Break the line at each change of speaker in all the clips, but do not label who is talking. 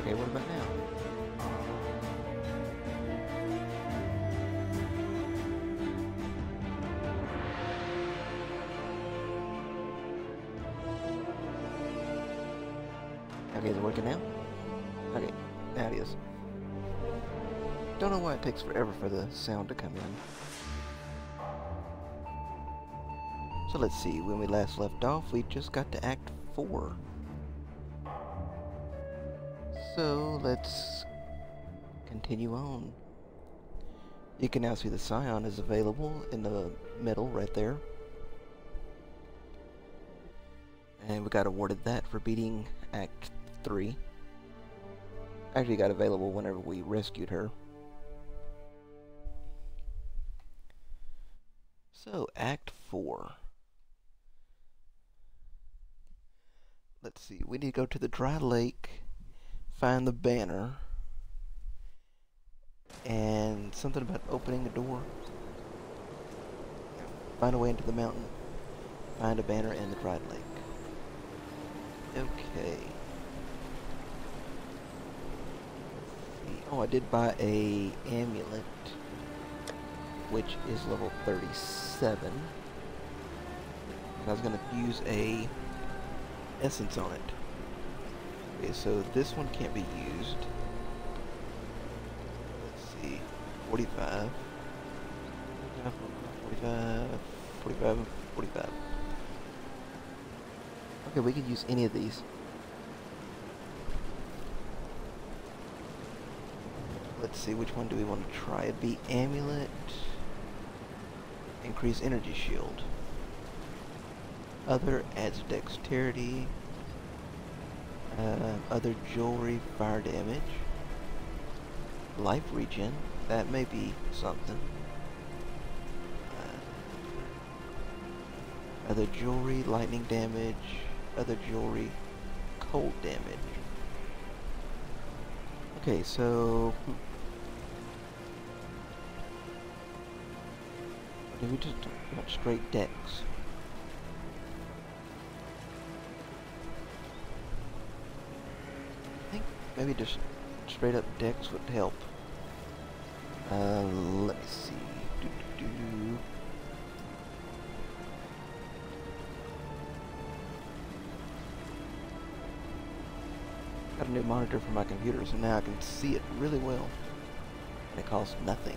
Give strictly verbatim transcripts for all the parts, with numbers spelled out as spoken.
Okay, what about now? Okay, is it working now? Okay, now it is. Don't know why it takes forever for the sound to come in. So let's see, when we last left off, we just got to Act four. So let's continue on. You can now see the Scion is available in the middle right there. And we got awarded that for beating Act three. Actually got available whenever we rescued her. So, Act four. Let's see, we need to go to the dry lake, find the banner, and something about opening a door. Find a way into the mountain, find a banner in the dry lake. Okay. Oh, I did buy a amulet, which is level thirty-seven. And I was going to use a essence on it. Okay, so this one can't be used. Let's see, forty-five, forty-five, forty-five, forty-five. Okay, we could use any of these. Let's see, which one do we want to try? It'd be amulet, increase energy shield. Other adds dexterity. Uh, other jewelry, fire damage. Life regen, that may be something. Uh, other jewelry, lightning damage. Other jewelry, cold damage. Okay, so hmm. Did we just talk about straight dex? I think maybe just straight up dex would help. Uh, let me see. Doo -doo -doo. Got a new monitor for my computer, so now I can see it really well. And it costs nothing.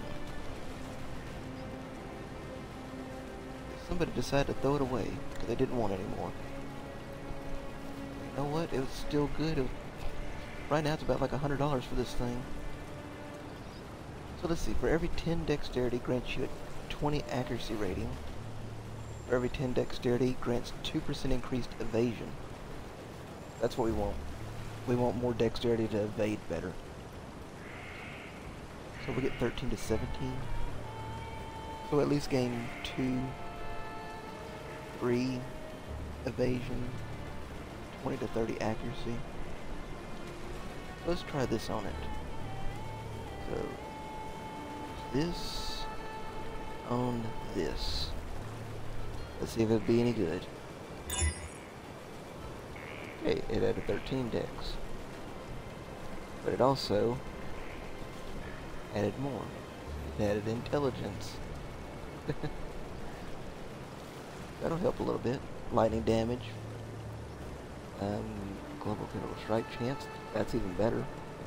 Somebody decided to throw it away because they didn't want it anymore. You know what? It was still good. It was, right now it's about like a hundred dollars for this thing. So let's see. For every ten dexterity grants you a twenty accuracy rating. For every ten dexterity grants two percent increased evasion. That's what we want. We want more dexterity to evade better. So we get thirteen to seventeen. So at least gain two. three evasion, twenty to thirty accuracy. Let's try this on it. So, this on this. Let's see if it'd be any good. Okay, it added thirteen dex. But it also added more. It added intelligence. That'll help a little bit. Lightning damage. Um, global critical strike chance. That's even better.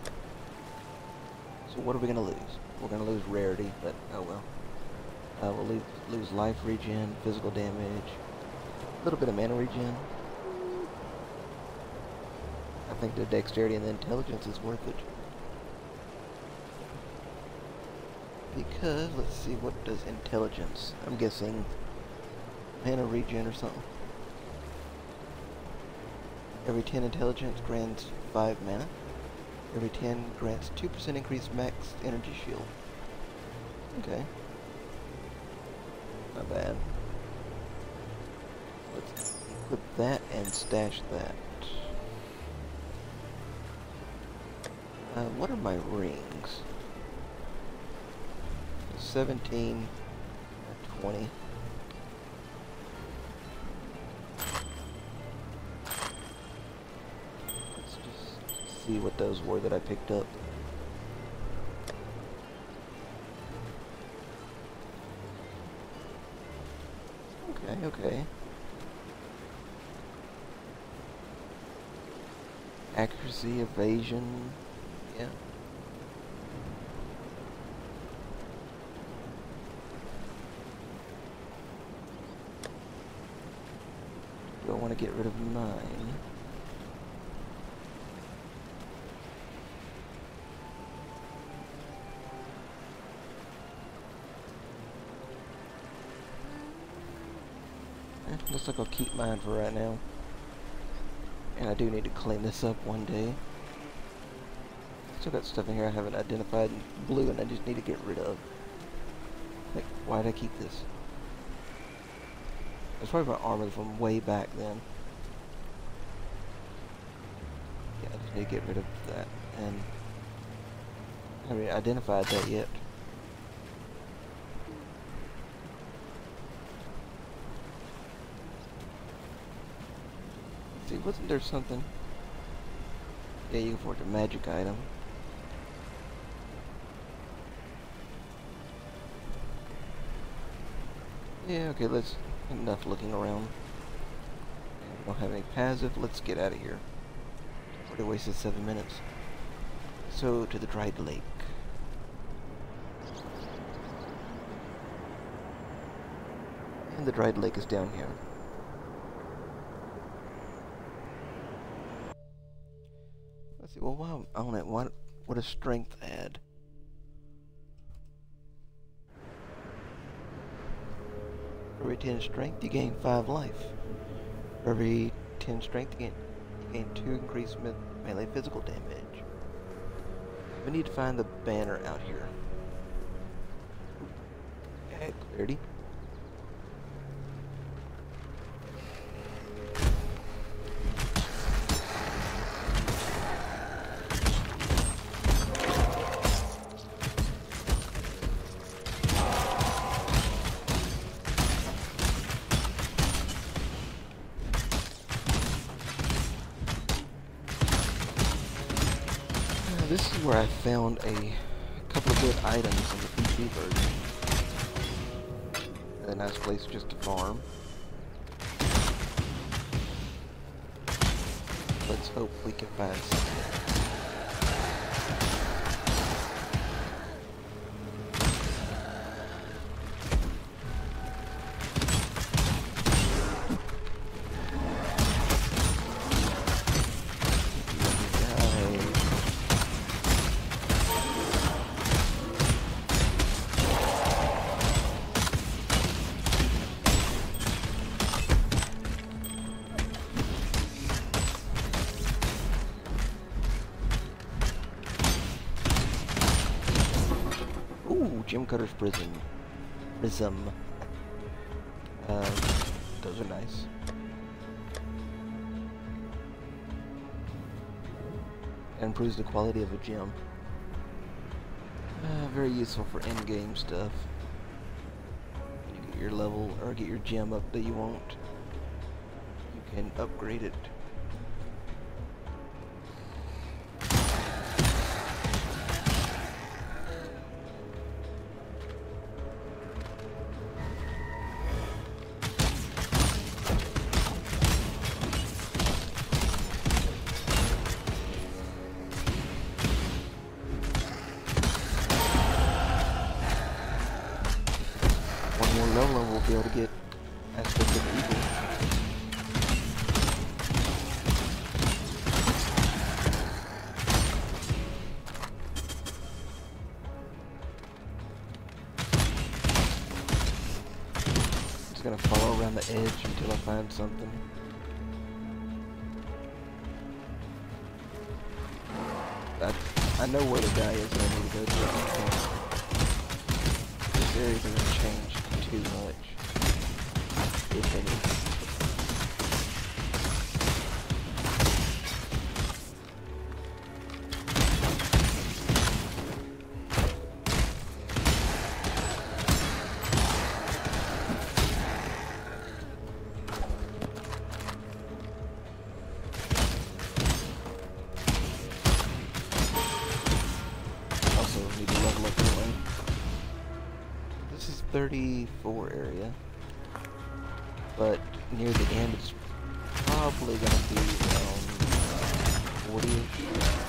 So what are we going to lose? We're going to lose rarity, but oh well. Uh, we'll leave, lose life regen, physical damage, a little bit of mana regen. I think the dexterity and the intelligence is worth it. Because, let's see, what does intelligence? I'm guessing mana regen or something. Every ten intelligence grants five mana. Every ten grants two percent increased max energy shield. Okay. Not bad. Let's equip that and stash that. Uh, what are my rings? seventeen, twenty. see what those were that I picked up. Okay, okay. Accuracy, evasion, yeah. Do I want to get rid of mine? Eh, looks like I'll keep mine for right now. And I do need to clean this up one day. Still got stuff in here I haven't identified in blue and I just need to get rid of. Like, why'd I keep this? It's probably my armor from way back then. Yeah, I just need to get rid of that. And I haven't identified that yet. See, wasn't there something? Yeah, you can forge a magic item. Yeah, okay, let's... enough looking around. We don't have any passive, let's get out of here. Already wasted seven minutes. So, to the dried lake. And the dried lake is down here. Let's see, well, while I'm on it, what, what does strength add? For every ten strength, you gain five life. For every ten strength, you gain, you gain two increased me melee physical damage. We need to find the banner out here. Add clarity. This is where I found a couple of good items in the P C version. A nice place just to farm. Let's hope we can find something. Jim Cutter's Prism. Prism. Uh, those are nice. And improves the quality of a gem. Uh, very useful for in-game stuff. When you get your level, or get your gem up that you want, you can upgrade it. Lola will be able to get aspect of evil. Just gonna follow around the edge until I find something. I, I know where the guy is and I need to go to it. This area doesn't change too much, if any. thirty-four area, but near the end it's probably going to be around forty-ish.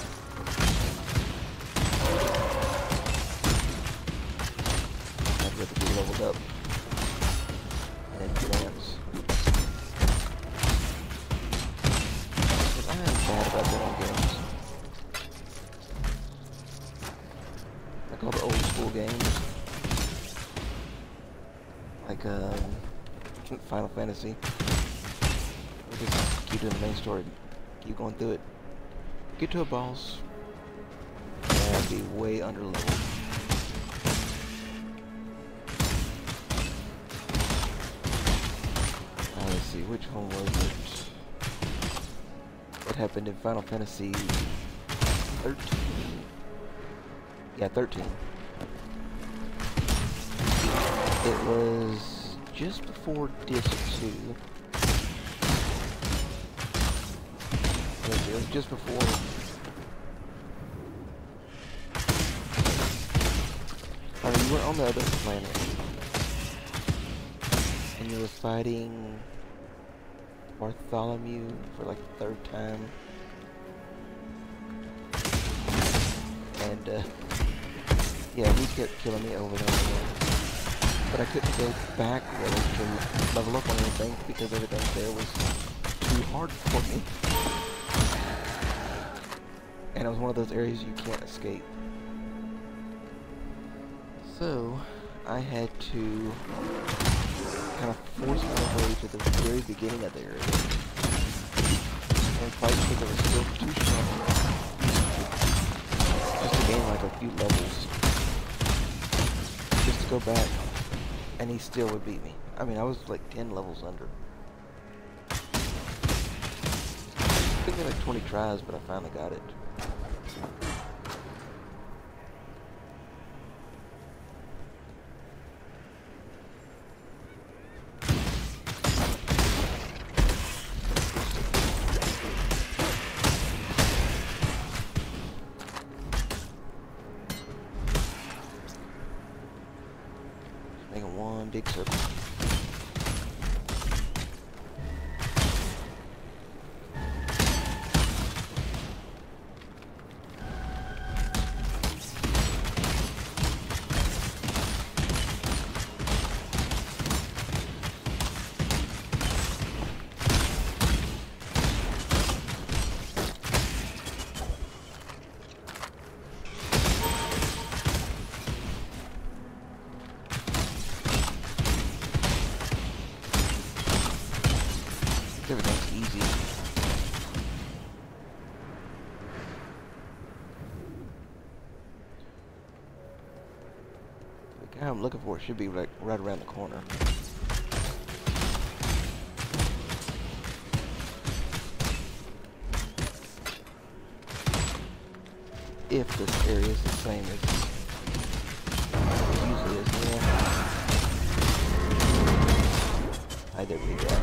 I'd rather be leveled up and advance. Because I am bad about building games. Like all the old school games. Like um, Final Fantasy. We just keep doing the main story, keep going through it. Get to a boss, and be way under level. Uh, let's see, which one was it? What happened in Final Fantasy thirteen? Yeah, thirteen. It was just before disc two. It was just before. I mean, you were on the other planet, and you were fighting Bartholomew for like the third time, and uh, yeah, he kept killing me over and over again. But I couldn't go back really to level up on anything because everything there was too hard for me. And it was one of those areas you can't escape. So, I had to kind of force my way to the very beginning of the area. And fight because I was still too strong. Just to gain like a few levels. Just to go back. And he still would beat me. I mean, I was like ten levels under. It took me like twenty tries, but I finally got it. Making one big circle. Everything's easy. The guy I'm looking for should be right, right around the corner. If this area is the same as it usually is, yeah. Hi there, big guy.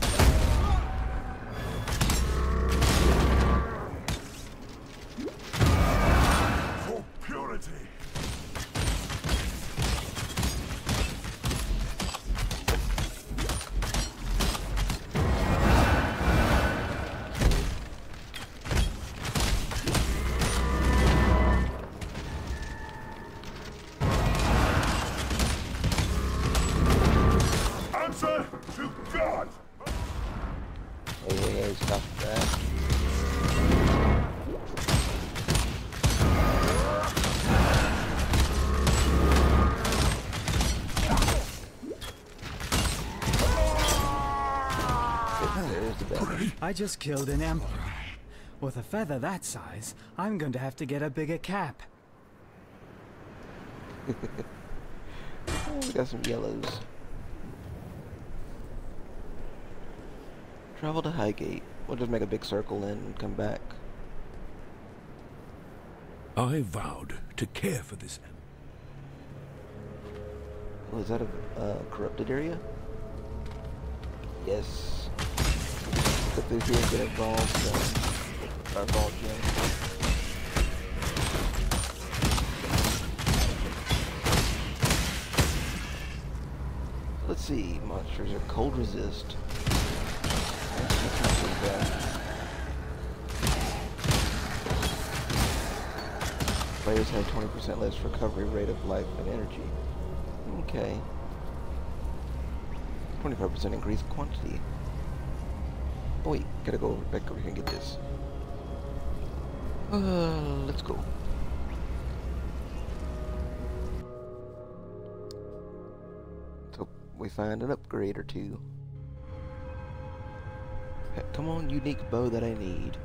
Answer to God!
Hey, hey, hey, stop that. There's the bell.
I just killed an emperor. With a feather that size, I'm going to have to get a bigger cap.
Oh, we got some yellows. Travel to Highgate. We'll just make a big circle and come back.
I vowed to care for this emperor.
Oh, is that a uh, corrupted area? Yes. Go through here and get a ball, so our ball gem. see. Monsters are cold resist. That's, that's not too bad. Players have twenty percent less recovery rate of life and energy. Okay. twenty-five percent increased quantity. Oh wait, gotta go over, back over here and get this. Uh, let's go. So we find an upgrade or two. Come on, unique bow that I need.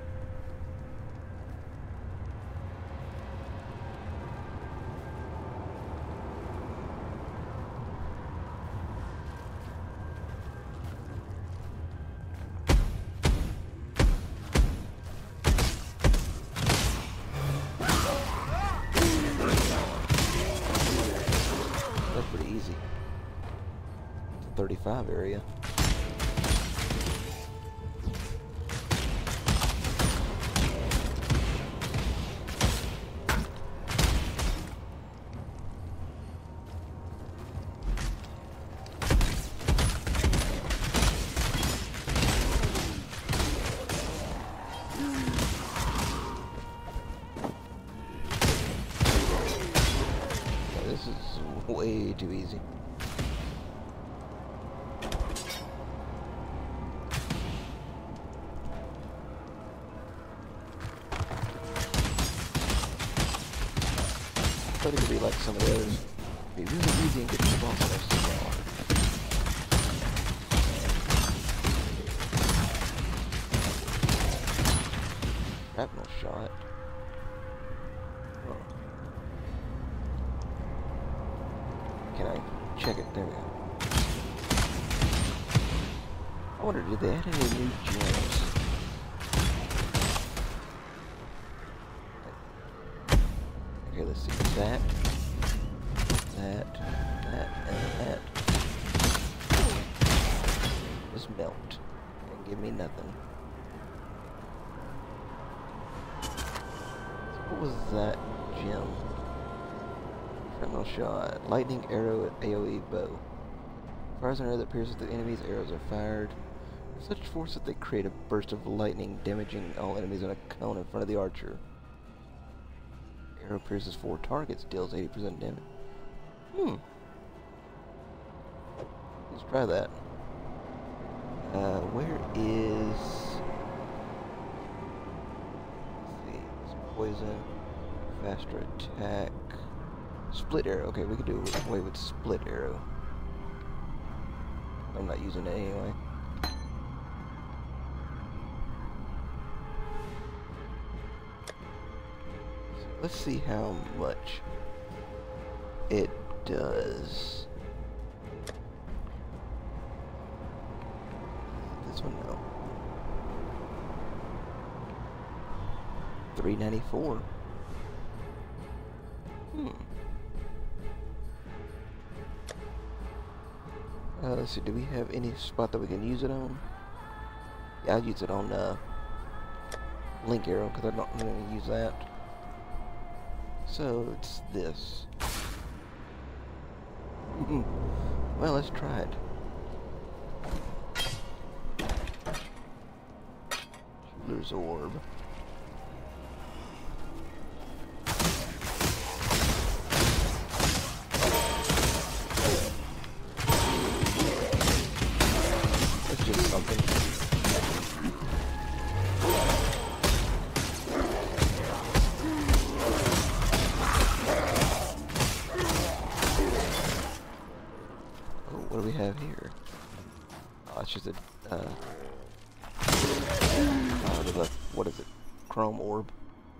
thirty-five area. Oh, this is way too easy. I thought it could be like some of the others. Be really easy and get the boss rush so far. Shrapnel shot. Oh. Can I check it? There we go. I wonder, did they add any new gems? Okay, let's see. That, that, that, and that. Just melt. And give me nothing. So what was that gem? Shrapnel shot. Lightning arrow at AoE bow. Fires an arrow that pierces the enemy's arrows are fired. With such force that they create a burst of lightning, damaging all enemies in a cone in front of the archer. Arrow pierces four targets, deals eighty percent damage. Hmm. Let's try that. Uh, where is... Let's see. It's poison. Faster attack. Split arrow. Okay, we can do away with split arrow. I'm not using it anyway. Let's see how much it does. This one, no. three ninety-four. Hmm. Uh, let's see, do we have any spot that we can use it on? Yeah, I'll use it on uh, link arrow, because I'm not going to use that. So, it's this. Well, let's try it. Jeweler's orb. That's just something. What do we have here? Oh, it's just a, uh, uh, there's a, what is it? Chrome orb.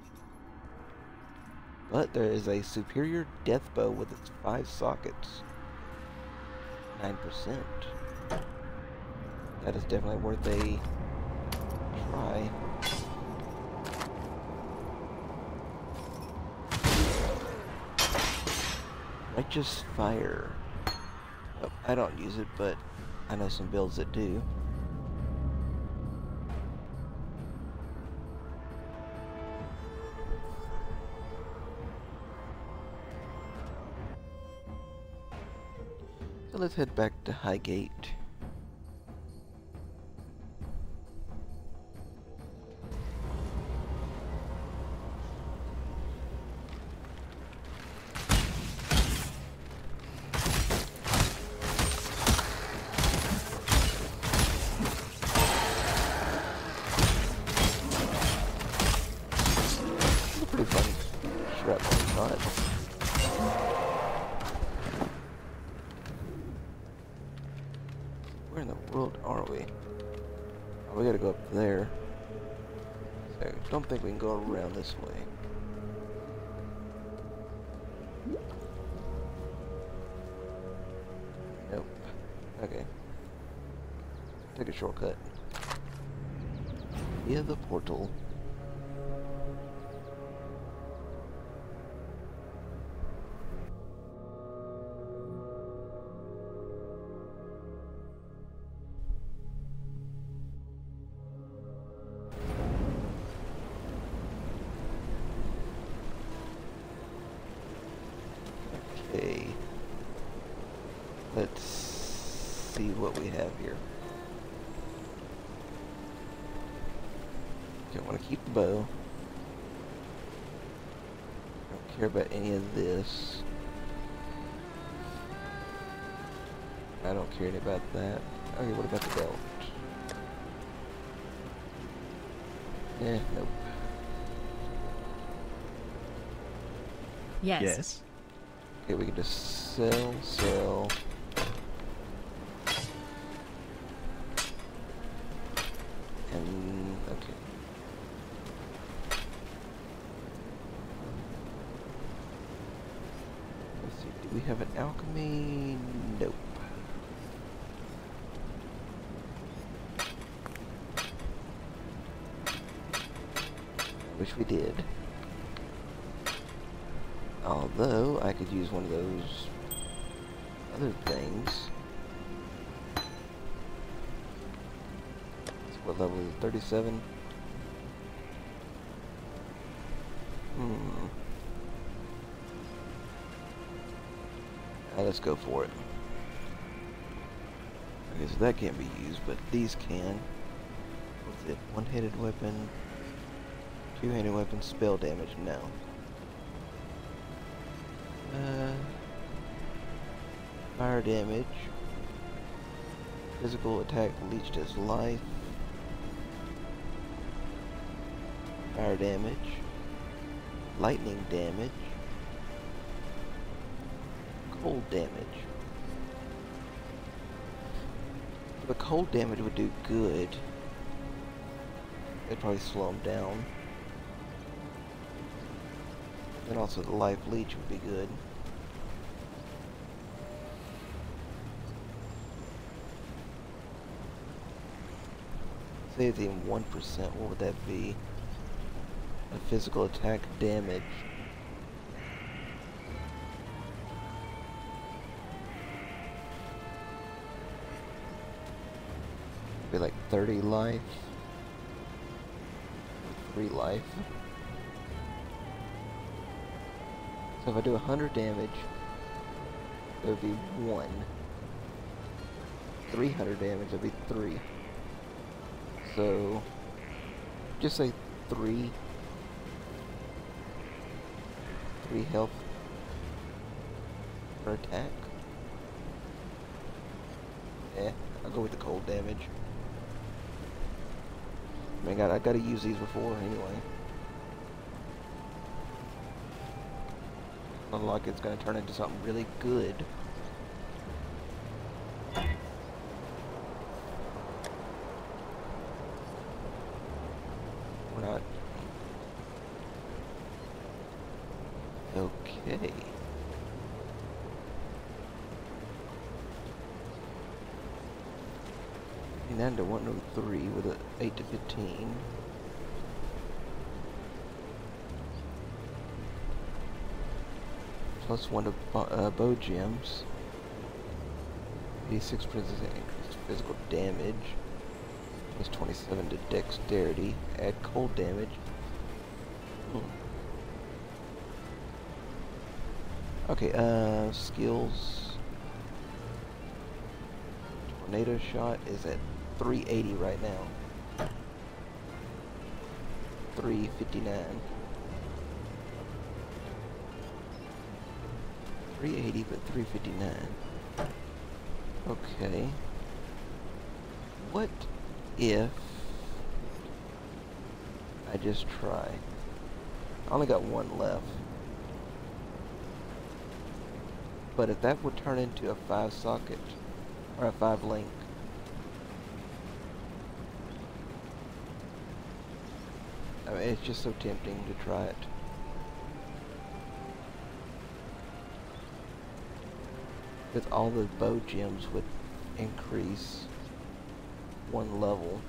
But there is a superior death bow with its five sockets. nine percent. That is definitely worth a try. Righteous Fire. Oh, I don't use it, but I know some builds that do. So let's head back to Highgate. Pretty funny shrapnel shot. Where in the world are we? Oh, we gotta go up there. So I don't think we can go around this way. Nope. Okay. Take a shortcut. Via the portal. Okay, let's see what we have here. Okay, I want to keep the bow. Don't care about any of this. I don't care any about that. Okay, what about the belt? Eh, nope.
Yes.
Yes.
Okay, we can just sell, sell. And, okay. Let's see, do we have an alchemy? Nope. Wish we did. Although, I could use one of those other things. So what level is it? thirty-seven? Hmm. Uh, let's go for it. Okay, so that can't be used, but these can. What's it? One-handed weapon, two-handed weapon, spell damage, no. Uh, fire damage, physical attack leached as life, fire damage, lightning damage, cold damage. The cold damage would do good. It'd probably slow him down. And also the life leech would be good. Say it's even one percent, what would that be? A physical attack damage. Be like thirty life. three life. So if I do one hundred damage, it would be one. three hundred damage, it would be three. So, just say three. three health per attack. Eh, I'll go with the cold damage. I mean, I got, I gotta use these before anyway. Not like it's gonna turn into something really good. We're not. Okay. Down to one oh three with an eight to fifteen. Plus one to uh, bow gems. eighty-six percent increased physical damage. Plus twenty-seven to dexterity. Add cold damage. Hmm. Okay, uh, skills. Tornado shot is at three eighty right now. three fifty-nine. three eighty, but three fifty-nine. Okay. What if I just try? I only got one left. But if that would turn into a five socket, or a five link, I mean, it's just so tempting to try it. With all the bow gems would increase one level.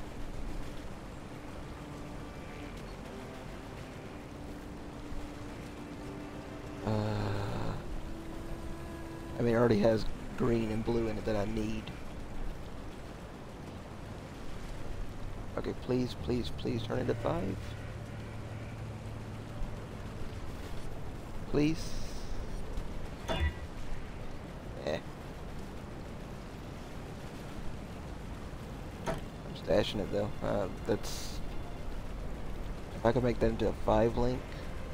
Uh, I mean, it already has green and blue in it that I need. Okay, please, please, please turn into five. Please. Eh. I'm stashing it though. Uh, that's... If I could make that into a five link,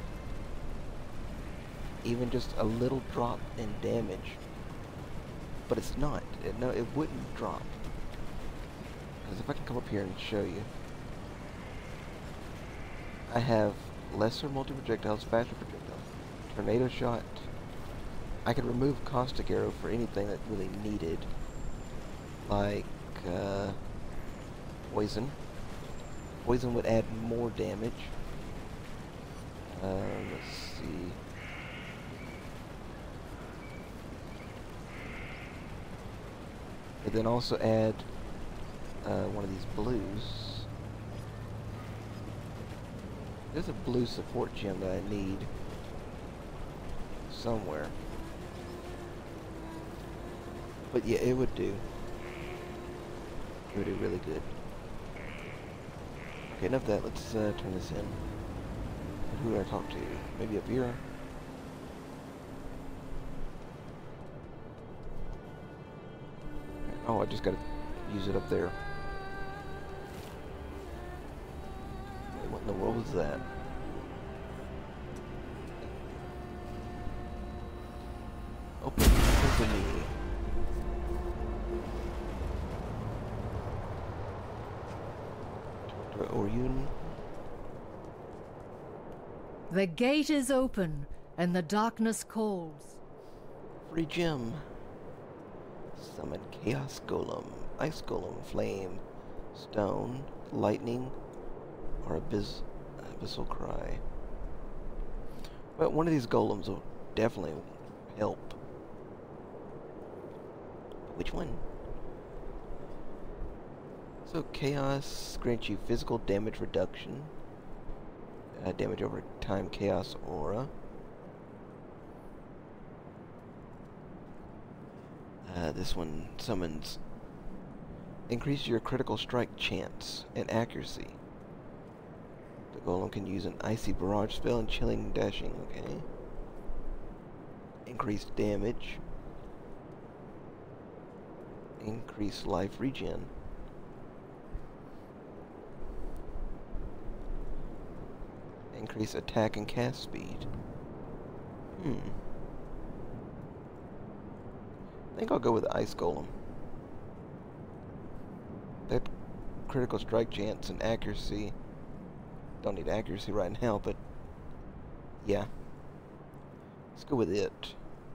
even just a little drop in damage. But it's not. It, no, it wouldn't drop. Because if I can come up here and show you, I have lesser multi-projectiles, faster projectiles, tornado shot. I could remove caustic arrow for anything that really needed, like uh, poison. Poison would add more damage. Uh, let's see. But then also add uh, one of these blues. There's a blue support gem that I need somewhere. But yeah, it would do. It would do really good. Okay, enough of that. Let's uh, turn this in. Who do I talk to? Maybe up here? Oh, I just gotta use it up there. Wait, what in the world was that? Open Symphony. Talk to Orion.
The gate is open, and the darkness calls.
Free gem. Summon Chaos Golem, Ice Golem, Flame, Stone, Lightning, or Abyss Abyssal Cry. Well, one of these golems will definitely help. Which one? So Chaos grants you physical damage reduction. Uh, damage over time Chaos Aura. Uh, this one summons increase your critical strike chance and accuracy. The golem can use an icy barrage spell and chilling dashing, okay. Increased damage. Increased life regen. Increase attack and cast speed. Hmm. I think I'll go with Ice Golem. That critical strike chance and accuracy. Don't need accuracy right now, but yeah. Let's go with it.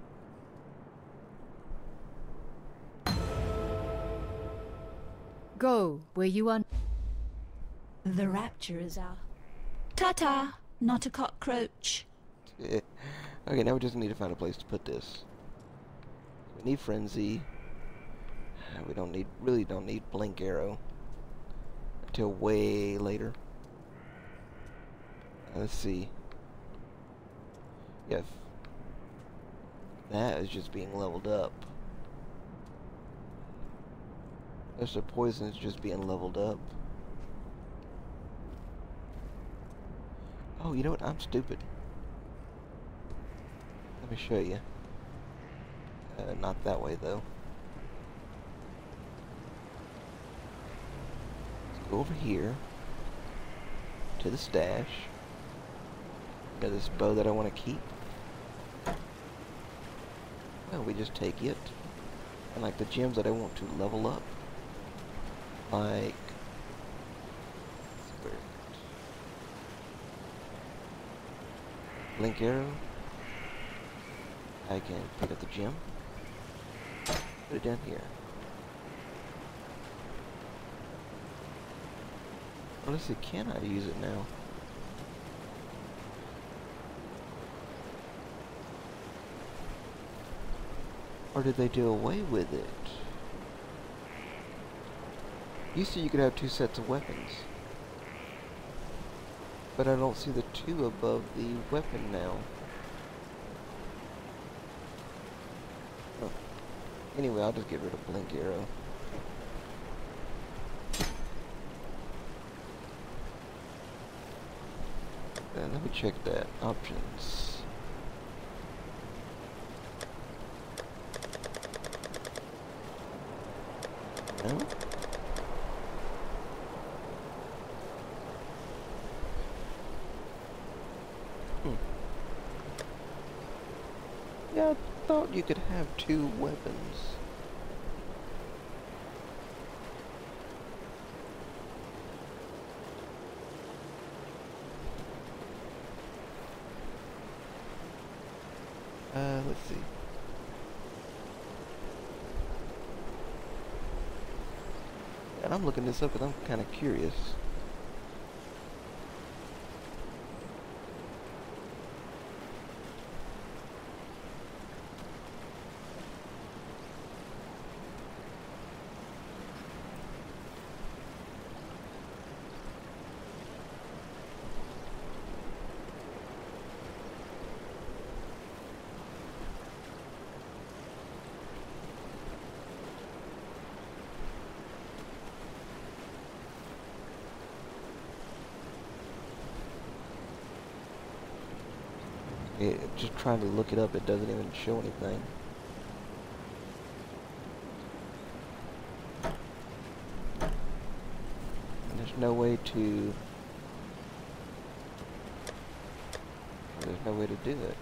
Go where you are.
The rapture is our... Ta-ta! Not a cockroach.
Okay, now we just need to find a place to put this. We need Frenzy. We don't need, really don't need Blink Arrow until way later. Uh, let's see. Yeah, that is just being leveled up. There's the poison is just being leveled up. Oh, you know what? I'm stupid. Let me show you. Uh, not that way, though. go over here to the stash. Got this bow that I want to keep. Well, we just take it. And like the gems that I want to level up. Like... where is it? Blink arrow. I can pick up the gem. Put it down here. Well, let's see, can I use it now? Or did they do away with it? Used to you could have two sets of weapons. But I don't see the two above the weapon now. Oh. Anyway, I'll just get rid of Blink Arrow. Uh, let me check that. Options. No? Hmm. Yeah, I thought you could have two weapons. Uh, let's see. And I'm looking this up because I'm kind of curious. It, just trying to look it up, it doesn't even show anything. And there's no way to... There's no way to do it.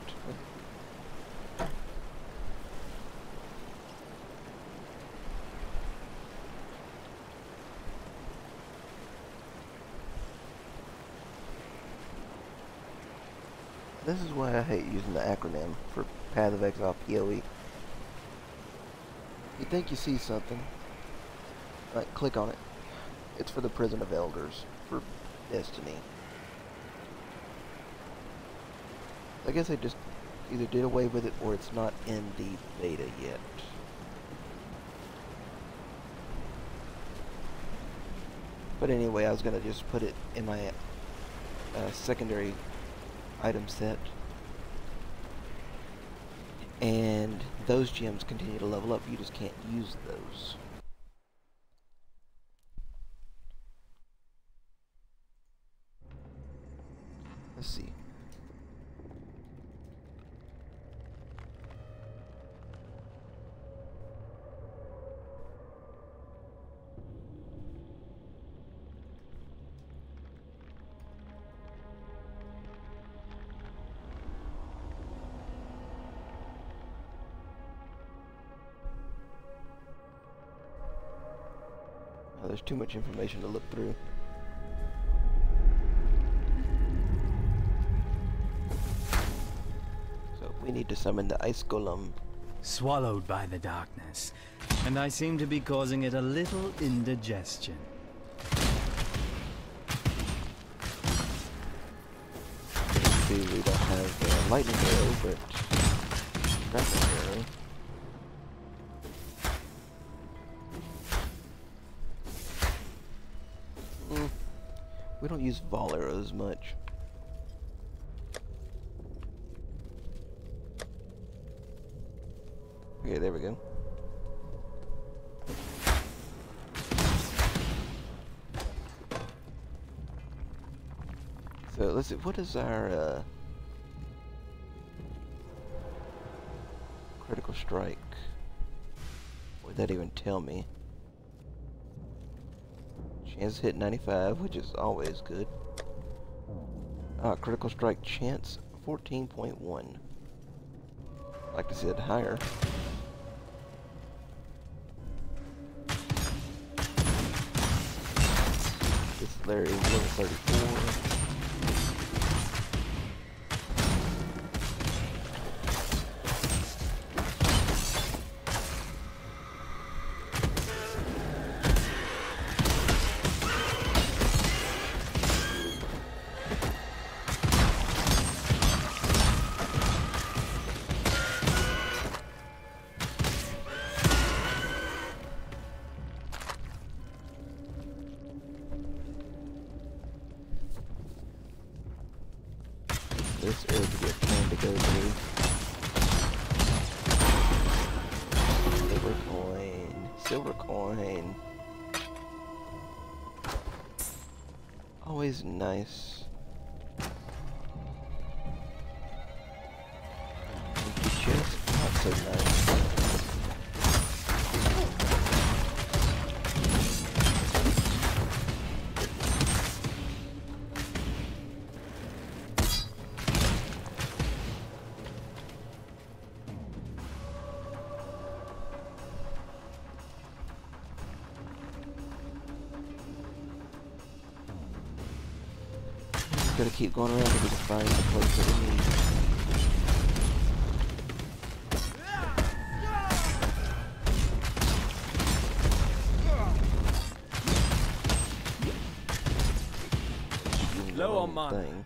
This is why I hate using the acronym for Path of Exile P O E. You think you see something, like click on it. It's for the Prison of Elders, for Destiny. I guess they just either did away with it or it's not in the beta yet. But anyway, I was going to just put it in my uh, secondary item set, and those gems continue to level up. You just can't use those. Let's see. Oh, there's too much information to look through. So we need to summon the Ice Golem.
Swallowed by the darkness, and I seem to be causing it a little indigestion.
See, we don't have uh, lightning arrow, but grappling arrow. Mm. We don't use Vol arrows much. Okay, there we go. So let's see, what is our uh, critical strike? Would that even tell me? Chance to hit ninety-five, which is always good. Uh, critical strike chance fourteen point one. Like to see it higher. This there is level thirty-four. This area could be a plan to go through. Silver coin. Silver coin. Always nice. Empty chest. Not so nice. Gotta keep going around until we can find the place that we need.
Low on mana.
Thing.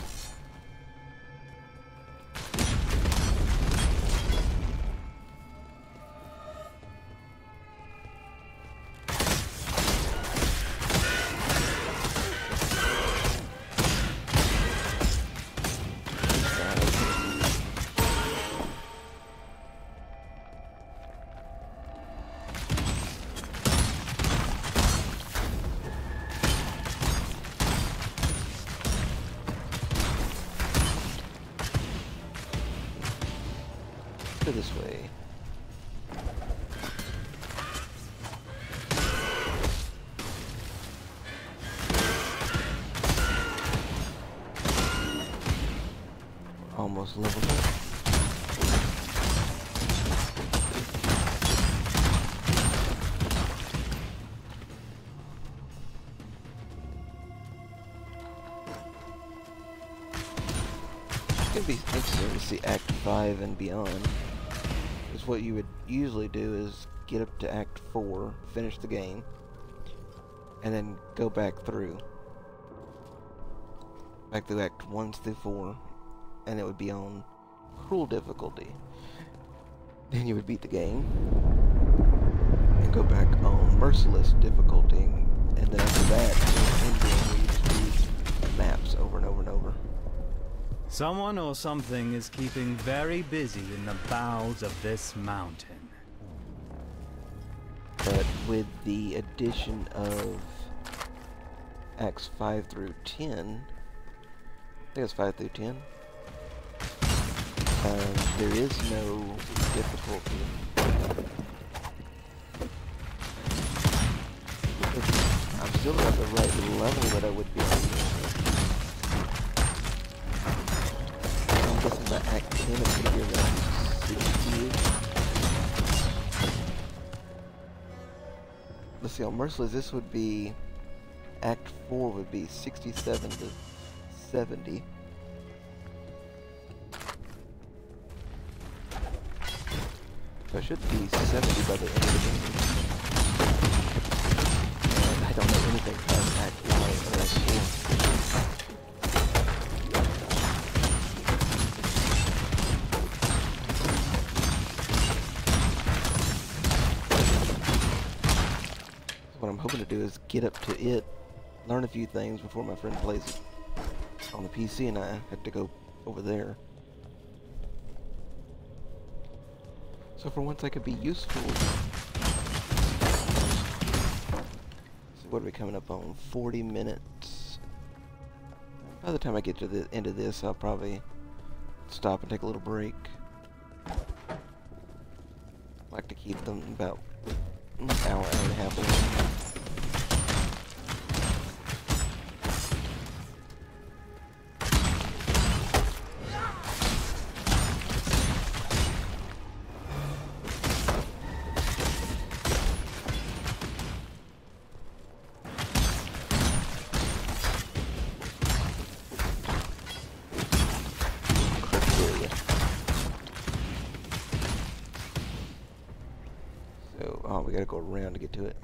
Go this way. Almost leveled up. It's gonna be interesting to see Act five and beyond. Because what you would usually do is get up to Act four, finish the game, and then go back through. Back through Act one through four, and it would be on Cruel difficulty. Then you would beat the game, and go back on Merciless difficulty, and then after that, you just do maps over and over and over.
Someone or something is keeping very busy in the bowels of this mountain.
But with the addition of Acts five through ten, I think it's five through ten, um, there is no difficulty. I'm still at the right level that I would be on. I'm guessing that Act ten is going to be around sixty. Let's see, on Merciless, this would be, Act four would be sixty-seven to seventy. So I should be seventy by the end of the game. And I don't know anything past Act one or Act four. What I'm hoping to do is get up to it, learn a few things before my friend plays it on the P C and I have to go over there. So for once I could be useful. So what are we coming up on? forty minutes. By the time I get to the end of this, I'll probably stop and take a little break. Like to keep them about an hour, hour and a half away. So, oh, we gotta go around to get to it.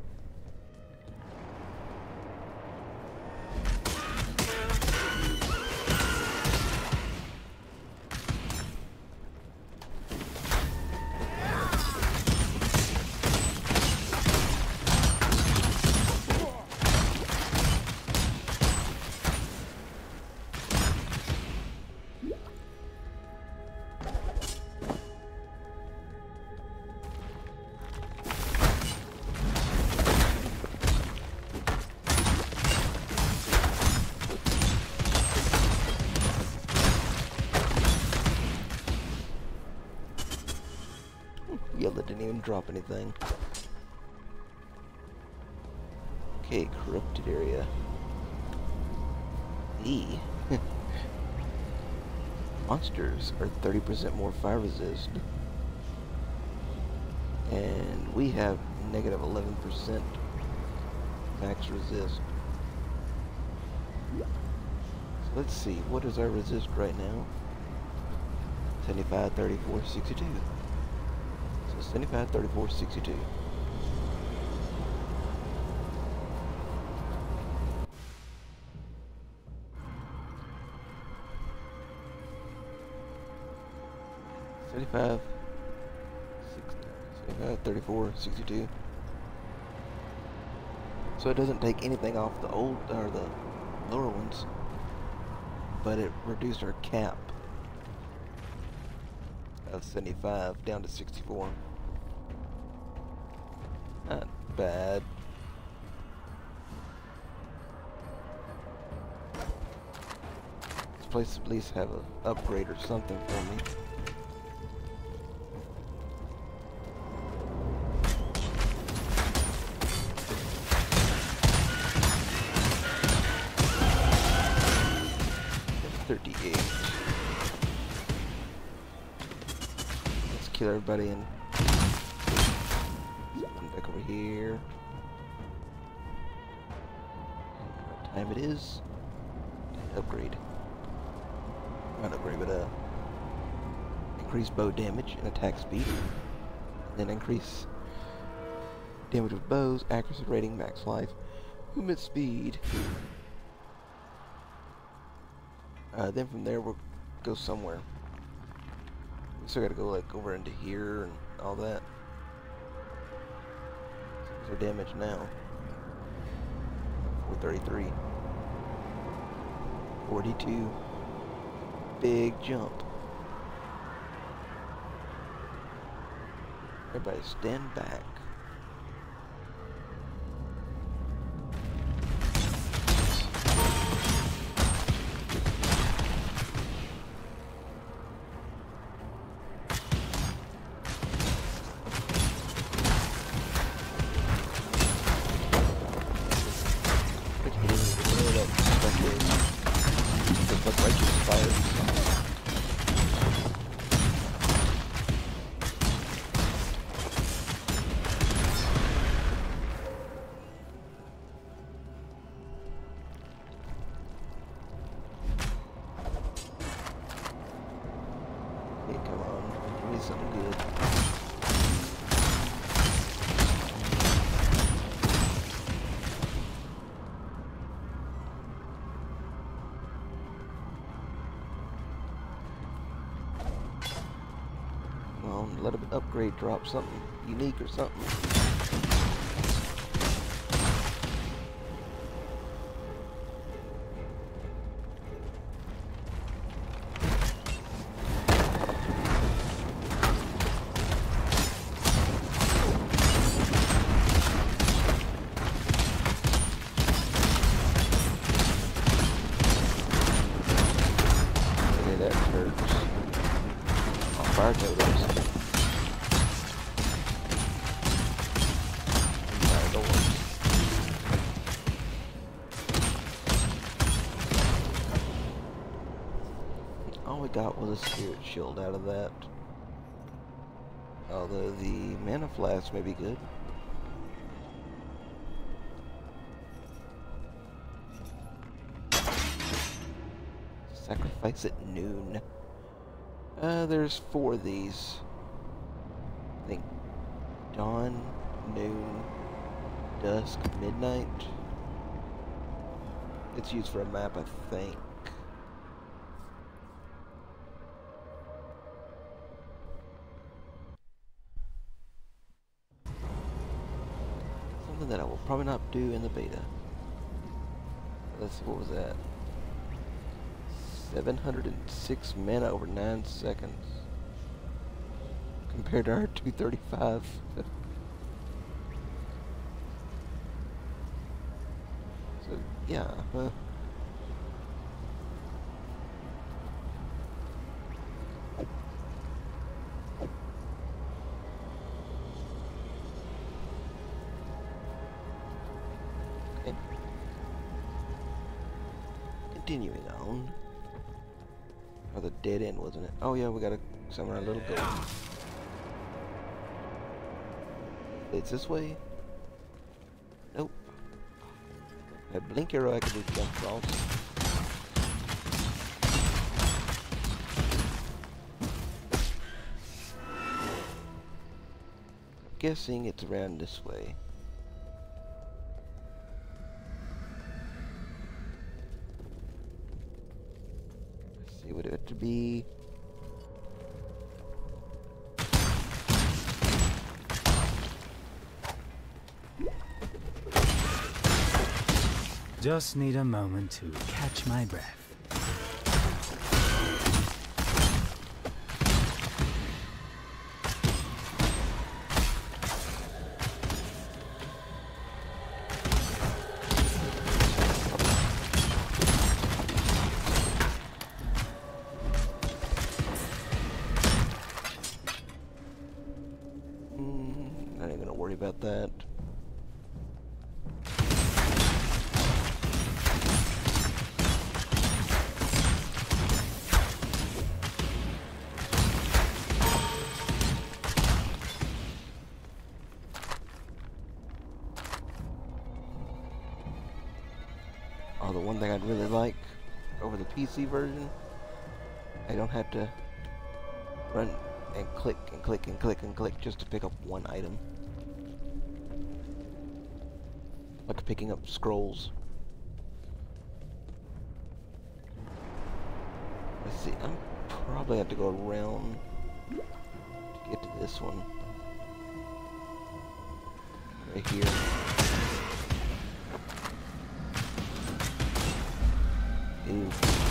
Yellow didn't even drop anything. Okay, corrupted area. E. Monsters are thirty percent more fire resist. And we have negative eleven percent max resist. So let's see, what is our resist right now? seventy-five, thirty-four, sixty-two. So seventy-five, thirty-four, sixty-two. seventy-five, seventy-five, thirty-four, sixty-two. So it doesn't take anything off the old, or the lower ones, but it reduced our cap of seventy-five down to sixty-four. Not bad. This place at least have an upgrade or something for me. thirty-eight. Let's kill everybody and come back over here. What time it is? Upgrade. Not upgrade, but uh, increase bow damage and attack speed. And then increase damage with bows, accuracy rating, max life, movement speed. Uh, then from there we'll go somewhere. We still gotta go like over into here and all that. What's our damage now? four thirty-three. forty-two. Big jump. Everybody stand back. Something good. Well, let an upgrade drop something unique or something. Fire totems. Fire doors. All we got was a spirit shield out of that. Although the mana flask may be good. Sacrifice at noon. Uh, there's four of these. I think Dawn, noon, dusk, midnight. It's used for a map, I think. Something that I will probably not do in the beta. Let's see, what was that? seven hundred six mana over nine seconds. Compared to our two thirty-five. So, yeah. Uh, okay. Continuing on. Oh, the dead end, wasn't it? Oh, yeah, we gotta summon our little goat. It's this way? Nope. That blink arrow I can just jump across. I'm guessing it's around this way. Let's see what it would be.
Just need a moment to catch my breath.
Mm, I ain't gonna worry about that. Oh, the one thing I'd really like over the P C version, I don't have to run and click and click and click and click just to pick up one item. Like picking up scrolls. Let's see, I'm probably have to go around to get to this one. Right here. Ew.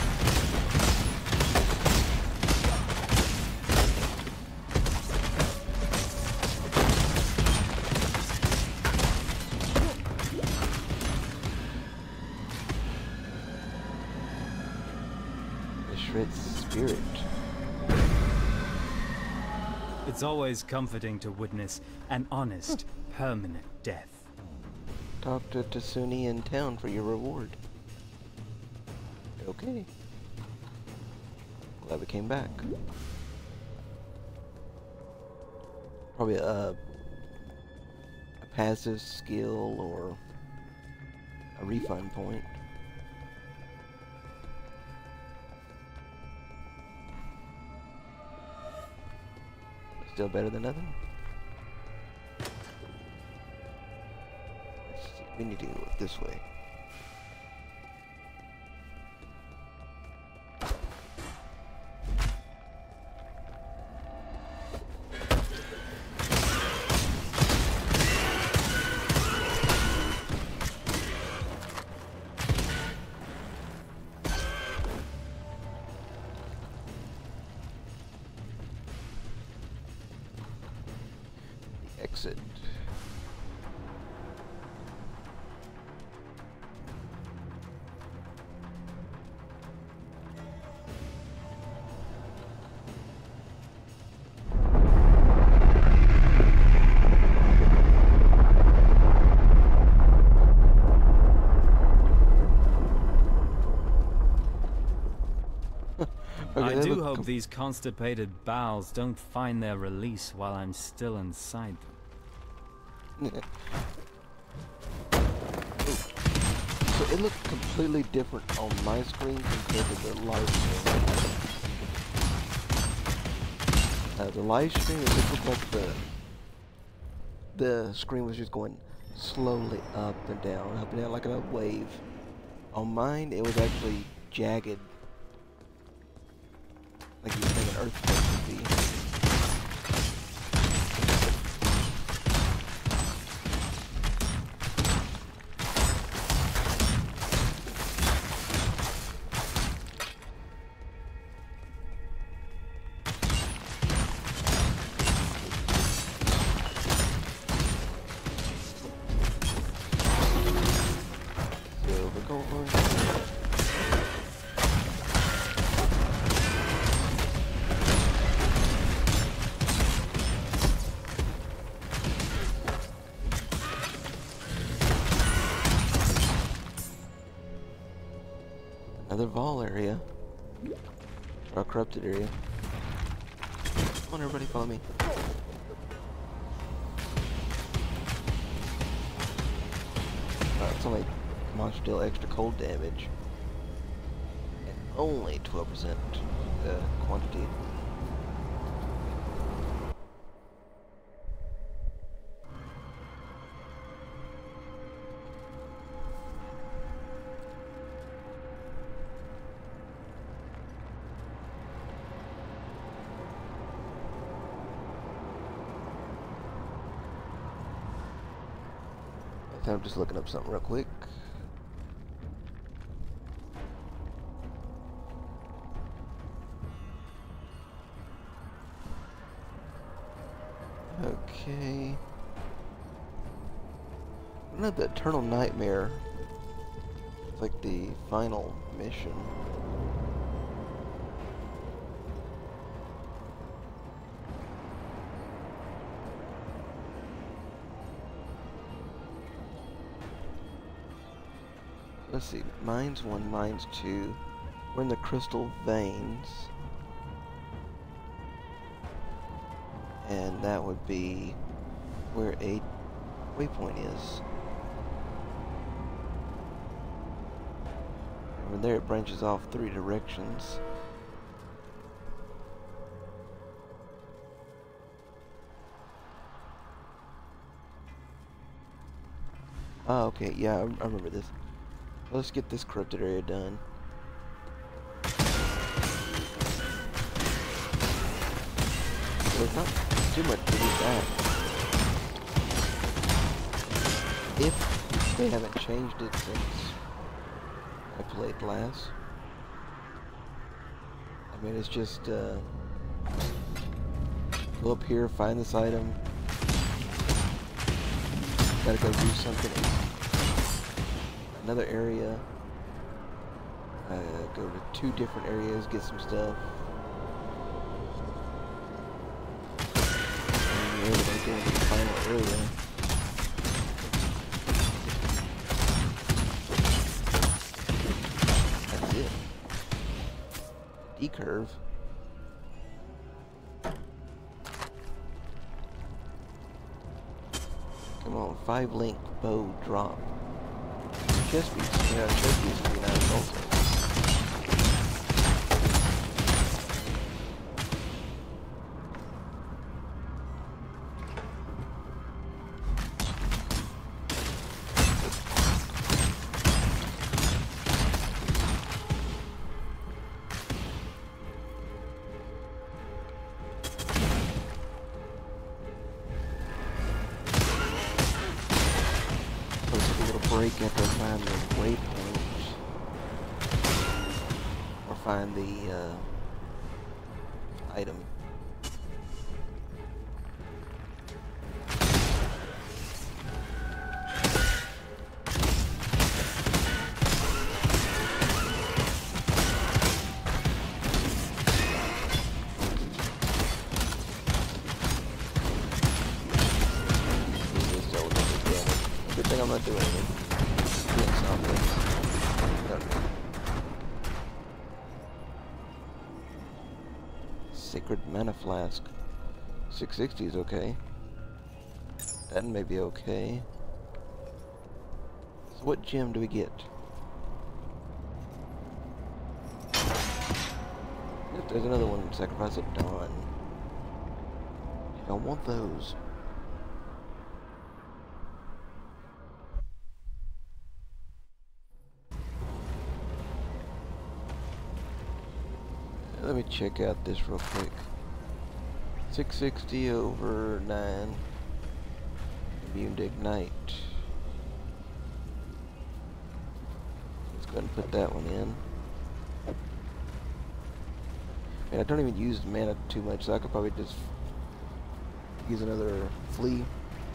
The Shred's spirit.
It's always comforting to witness an honest, permanent death.
Talk to Tasuni in town for your reward. Okay. Glad we came back. Probably a, a passive skill or a refund point. Still better than nothing. Let's see, we need to go this way. Exit. Okay,
I
that
do
look
hope
com-
these constipated bowels don't find their release while I'm still inside them.
So it looked completely different on my screen compared to the live stream. Uh, the live stream, it just looked like the the screen was just going slowly up and down, up and down like a wave. On mine, it was actually jagged, like you would think an earthquake would be. Another Vol area. Or a corrupted area. Come on, everybody, follow me. Uh, it's only monster deal extra cold damage. And only twelve percent uh, quantity. I'm just looking up something real quick. Okay. I don't know, the Eternal Nightmare. It's like the final mission. Let's see, mine's one, mine's two. We're in the Crystal Veins. And that would be where a waypoint is. And from there it branches off three directions. Oh, okay, yeah, I, I remember this. Let's get this corrupted area done. There's not too much to do that. If they haven't changed it since I played last. I mean, it's just, uh, go up here, find this item. Gotta go do something. Another area, uh, go to two different areas, get some stuff, and we're gonna go into the final area. That's it. D-curve. Come on, five link bow drop. Chest piece, yeah, chest piece would be nice also. Break after I find the waypoints, or find the uh, item. Good thing I'm not doing anything. Sacred Mana Flask. six sixty is okay. That may be okay. So what gem do we get? Yep, there's another one. Sacrifice of Dawn. I don't want those. Let me check out this real quick. six sixty over nine. Immune to ignite. Let's go ahead and put that one in. And I don't even use mana too much, so I could probably just use another flea.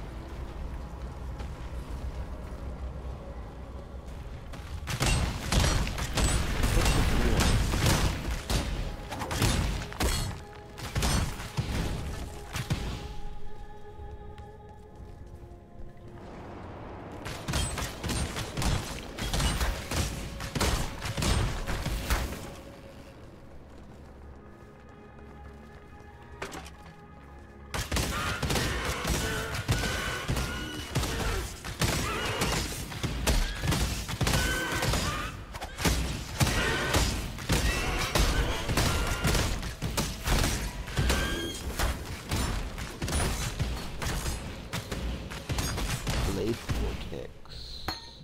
Blade Vortex.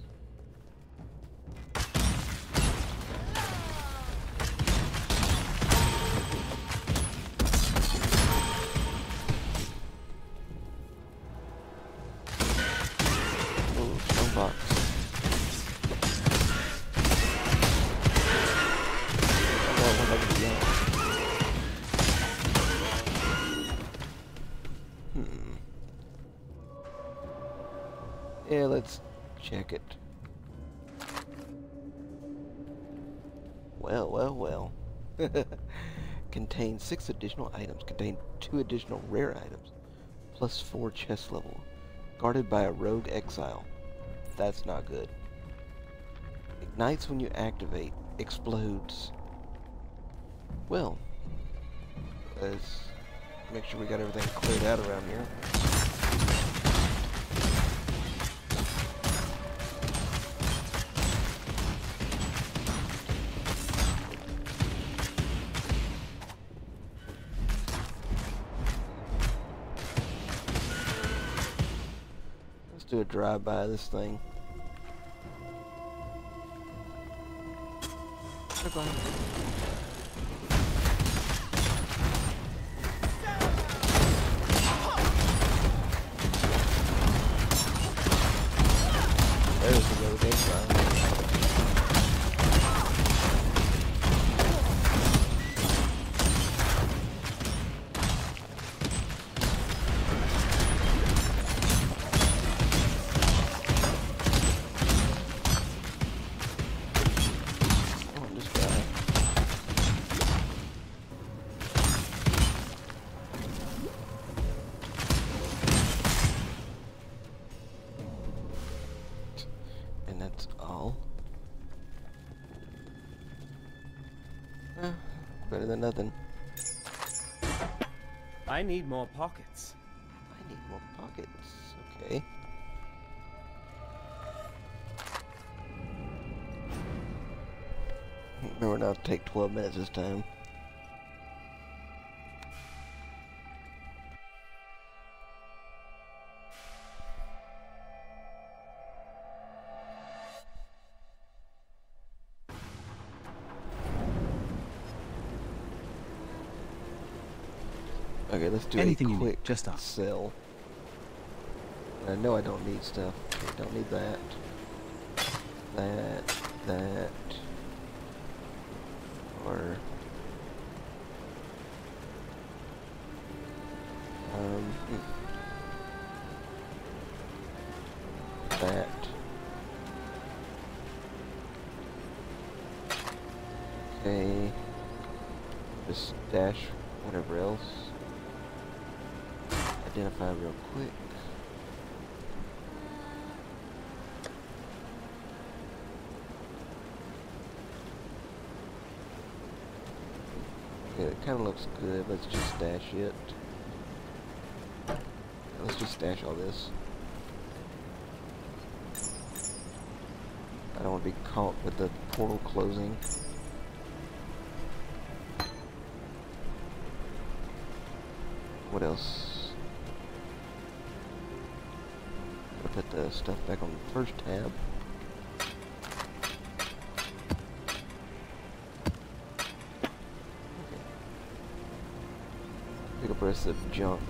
Oh, stone box. I got one over the yard. Hmm. Yeah, let's check it. Well, well, well. Contains six additional items. Contain two additional rare items. Plus four chest level. Guarded by a rogue exile. That's not good. Ignites when you activate. Explodes. Well. Let's make sure we got everything cleared out around here. Do a drive-by of this thing. Bye-bye. There's the road exile. And that's all. Eh, better than nothing.
I need more pockets.
I need more pockets. Okay. Remember now to take twelve minutes this time. Okay, let's do
Anything
a
you need,
quick
just ask.
sell. I know I don't need stuff. I don't need that. That. That. Or... Um... Hmm. That. Okay. Just dash whatever else. Identify real quick. Okay, it kind of looks good. Let's just stash it. Let's just stash all this. I don't want to be caught with the portal closing. What else? I'll put the stuff back on the first tab. Okay. Pick up the rest of the junk.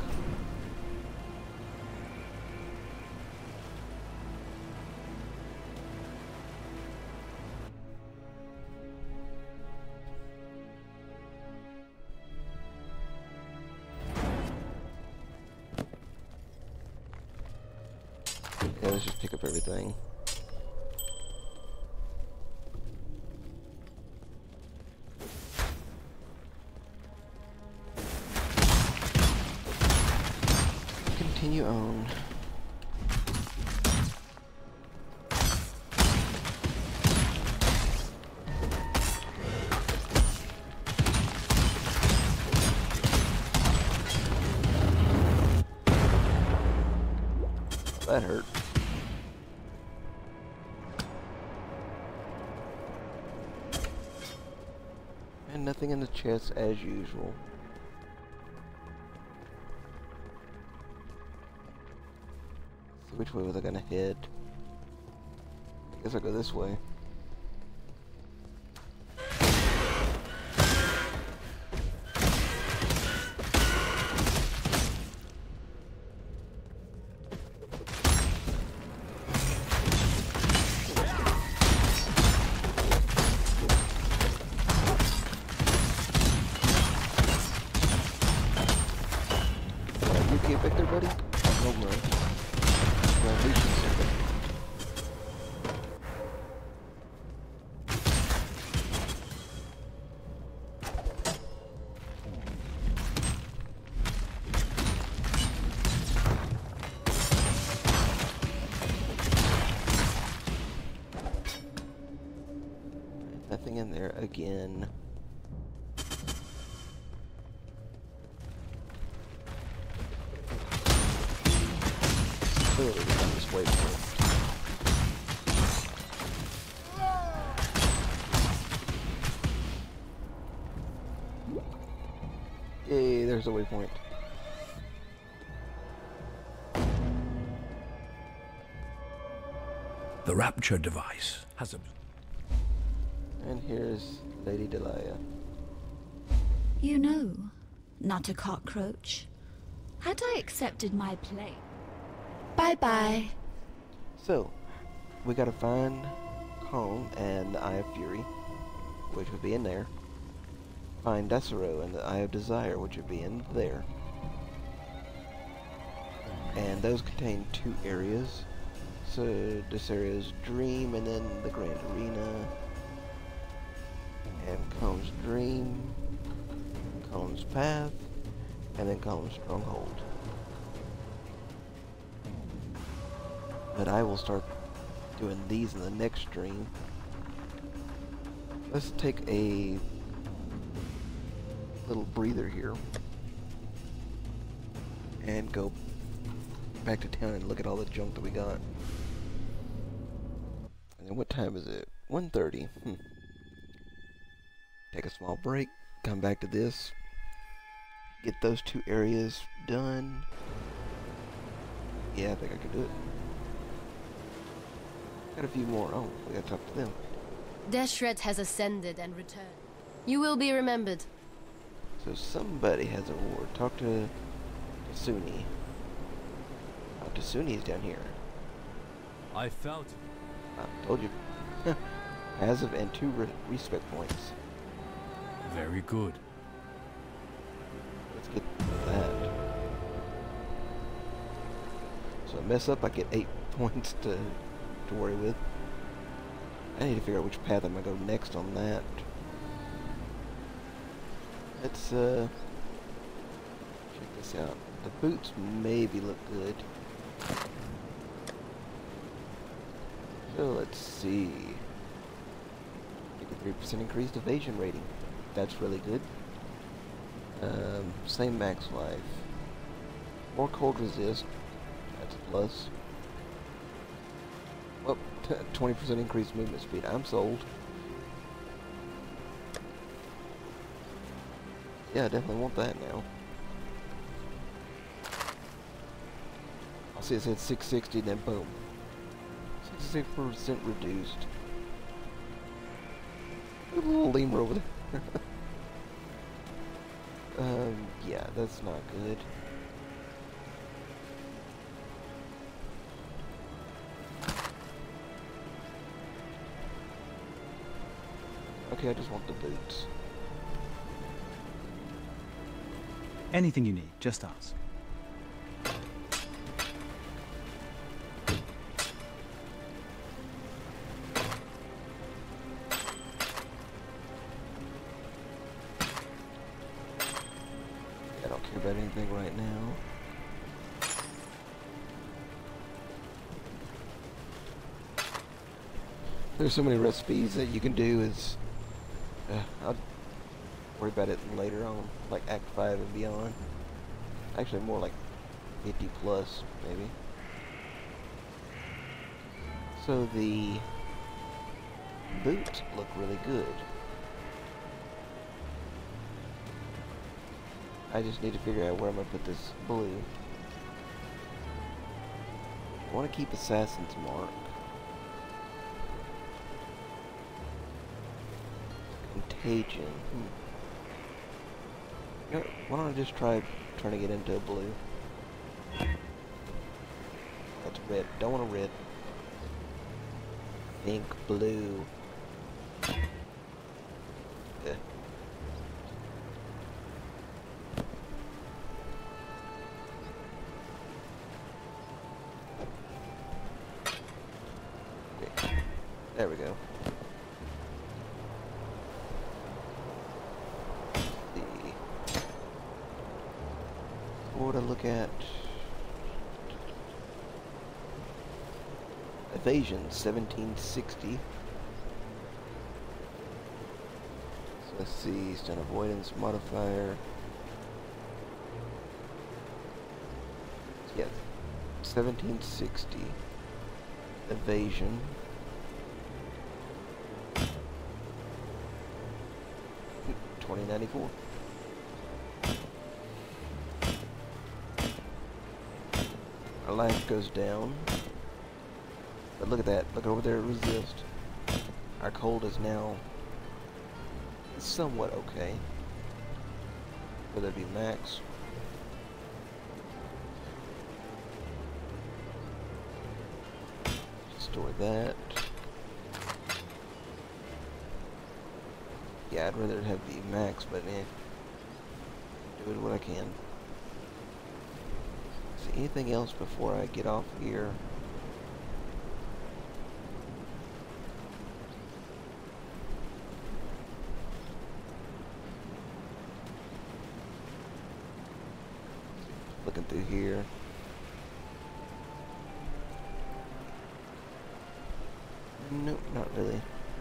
Yeah, let's just pick up everything. Continue on. That hurt. And nothing in the chest as usual. So which way was I gonna head? I guess I'll go this way. You back there, buddy? No run. Well, at least you said that. Nothing in there again. Clearly we got this waypoint. Yay, there's a waypoint.
The Rapture device has a...
And here's Lady Delia.
You know, not a cockroach. Had I accepted my plate? Bye-bye.
So, we gotta find Calm and the Eye of Fury, which would be in there. Find Desero and the Eye of Desire, which would be in there. And those contain two areas. So, Desero's Dream and then the Grand Arena. And Calm's Dream, Calm's Path, and then Calm's Stronghold. But I will start doing these in the next stream. Let's take a little breather here and go back to town and look at all the junk that we got. And then what time is it? one thirty. Hmm. Take a small break, come back to this, get those two areas done. Yeah, I think I can do it. Got a few more. Oh, we gotta talk to them.
Deshret has ascended and returned. You will be remembered.
So somebody has a ward. Talk to Tasuni. Oh, Tasuni's down here.
I felt it.
I told you. Passive and two re respect points.
Very good.
Let's get that. So I mess up, I get eight points to to worry with. I need to figure out which path I'm gonna go next on that. Let's uh check this out. The boots maybe look good. So let's see. fifty-three percent increased evasion rating. That's really good. Um, same max life. More cold resist. That's a plus. Well, twenty percent increased movement speed. I'm sold. Yeah, I definitely want that now. I'll see it said six sixty, then boom. sixty-six percent reduced. Look at the little lemur over there. Um, yeah, that's not good. Okay, I just want the boots.
Anything you need, just ask.
I don't care about anything right now. There's so many recipes that you can do. Is uh, I'll worry about it later on, like Act five and beyond. Actually, more like fifty plus, maybe. So the boots look really good. I just need to figure out where I'm gonna put this blue. I want to keep Assassin's Mark. Contagion. Hmm. You know, why don't I just try turning it into a blue? That's red. Don't want a red. Pink, blue. Yeah. Okay. There we go. What to look at? Evasion seventeen sixty. So let's see, stun avoidance modifier. Yeah, seventeen sixty. Evasion. twenty ninety-four. Our life goes down. But look at that. Look over there at resist. Our cold is now somewhat okay. Whether it be max. Store that. Yeah, I'd rather have the max, but eh. Do it what I can. See anything else before I get off here? Looking through here. Nope, not really.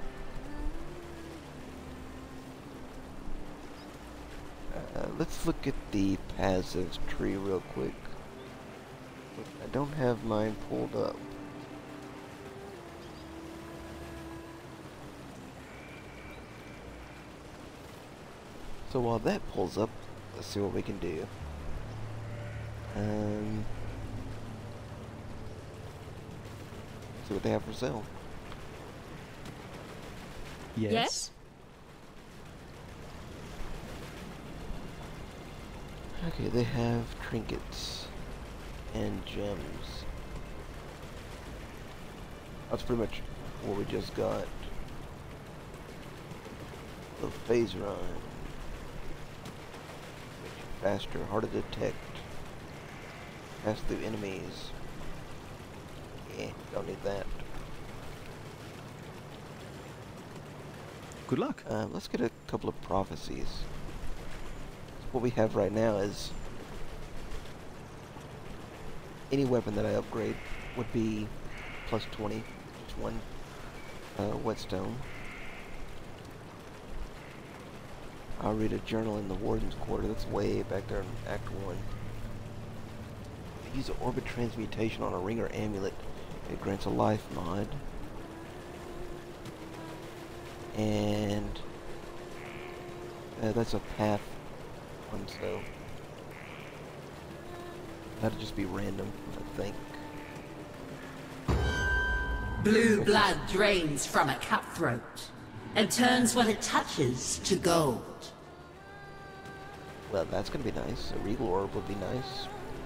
Uh, let's look at the passives tree real quick. I don't have mine pulled up. So while that pulls up, let's see what we can do. Um, see what they have for sale.
Yes?
Yes?
Okay, they have trinkets and gems. That's pretty much what we just got. The phase run. Faster, harder to detect. Pass through enemies. Yeah, don't need that.
Good luck.
Um, let's get a couple of prophecies. What we have right now is any weapon that I upgrade would be plus twenty, just one uh, whetstone. I'll read a journal in the Warden's Quarter. That's way back there in Act one. Use an orbit transmutation on a ring or amulet. It grants a life mod. And uh, that's a path one, so that'd just be random, I think.
Blue blood drains from a cutthroat and turns what it touches to gold.
Well, that's gonna be nice. A regal orb would be nice.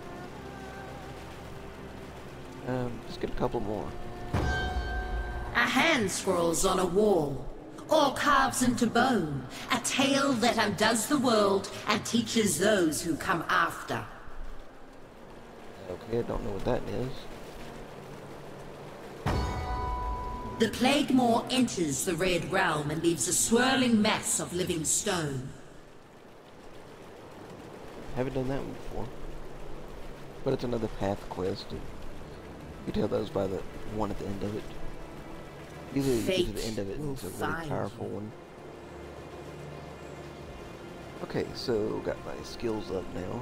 Um, let's get a couple more.
A hand scrolls on a wall, or carves into bone, a tale that undoes the world and teaches those who come after.
Okay, I don't know what that is.
The Plague Maw enters the Red Realm and leaves a swirling mess of living stone.
Haven't done that one before. But it's another path quest. And you can tell those by the one at the end of it. Usually you get to the end of it and it's a really powerful one. Okay, so got my skills up now.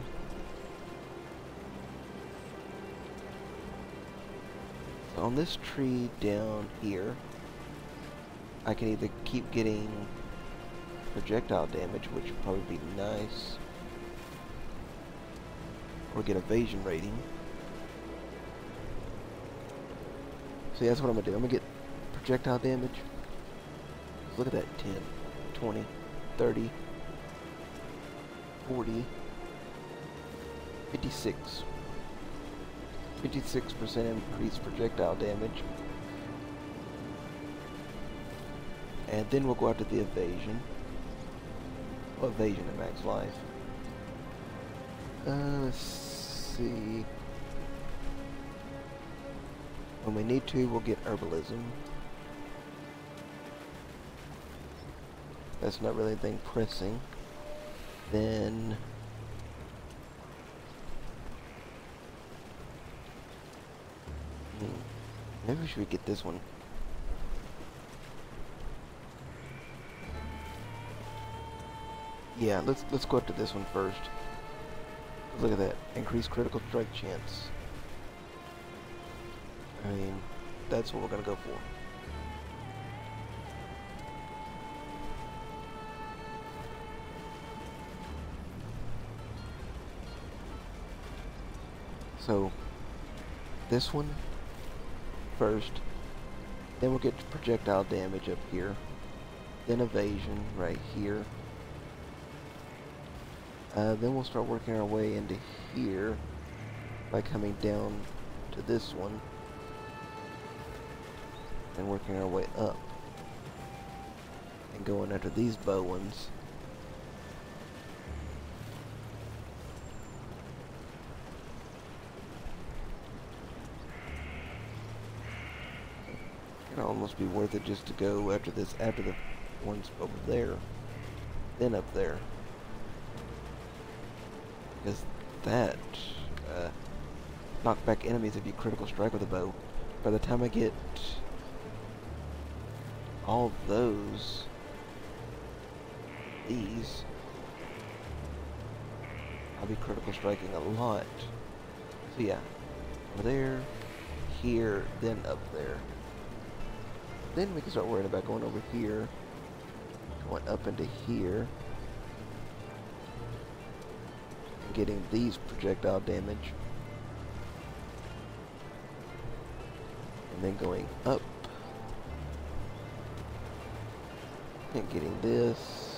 So on this tree down here, I can either keep getting projectile damage, which would probably be nice, or get evasion rating. So yeah, that's what I'm gonna do. I'm gonna get projectile damage. Look at that, ten, twenty, thirty, forty, fifty-six. fifty-six percent increased projectile damage. And then we'll go after the evasion. Well, evasion at max life. Uh, let's see. When we need to, we'll get herbalism. That's not really anything pressing. Then hmm, maybe we should get this one. Yeah, let's let's go up to this one first. Look at that. Increased critical strike chance. I mean, that's what we're gonna go for. So, this one first, then we'll get projectile damage up here, then evasion right here, uh, then we'll start working our way into here by coming down to this one and working our way up and going after these bow ones. It'd almost be worth it just to go after this, after the ones over there, then up there. Because that, uh, knock back enemies if you critical strike with a bow. By the time I get all of those, these, I'll be critical striking a lot. So yeah, over there, here, then up there. Then we can start worrying about going over here, going up into here, and getting these projectile damage, and then going up and getting this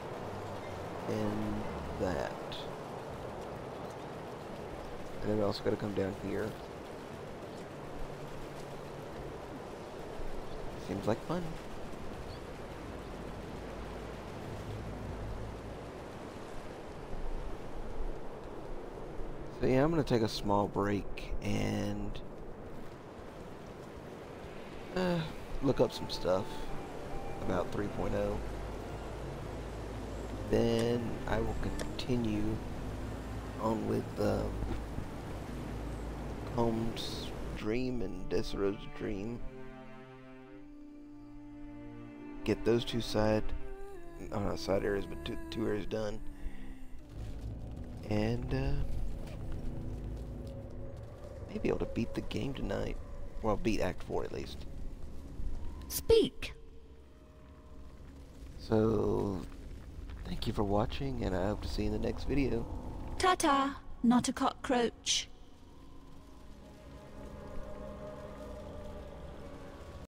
and that. And then we also got to come down here. Seems like fun. So yeah, I'm gonna take a small break and uh, look up some stuff about three point oh. Then I will continue on with uh, Combs' Dream and Desiro's Dream. Get those two side, oh not side areas, but two, two areas done, and uh, maybe able to beat the game tonight. Well, beat Act four at least.
Speak.
So, thank you for watching, and I hope to see you in the next video.
Ta-ta, not a cockroach.